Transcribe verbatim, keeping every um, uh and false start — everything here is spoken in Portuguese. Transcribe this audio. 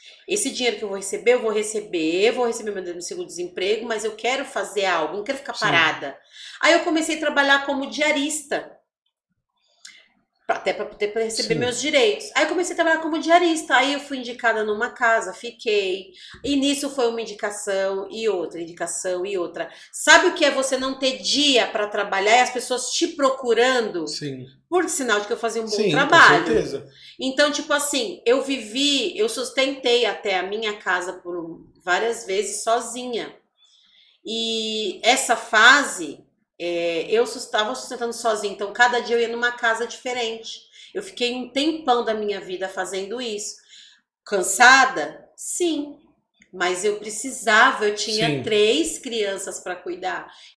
Esse dinheiro que eu vou receber, eu vou receber, vou receber meu seguro-desemprego, mas eu quero fazer algo, não quero ficar Sim. parada. Aí eu comecei a trabalhar como diarista, até para poder receber Sim. meus direitos. Aí eu comecei a trabalhar como diarista. Aí eu fui indicada numa casa, fiquei. E nisso foi uma indicação e outra, indicação e outra. Sabe o que é você não ter dia para trabalhar e as pessoas te procurando? Sim. Por sinal de que eu fazia um bom Sim, com trabalho. certeza. Então, tipo assim, eu vivi, eu sustentei até a minha casa por várias vezes sozinha. E essa fase, é, eu estava sustentando sozinha, então cada dia eu ia numa casa diferente. Eu fiquei um tempão da minha vida fazendo isso. Cansada? Sim, mas eu precisava, eu tinha Sim. três crianças para cuidar.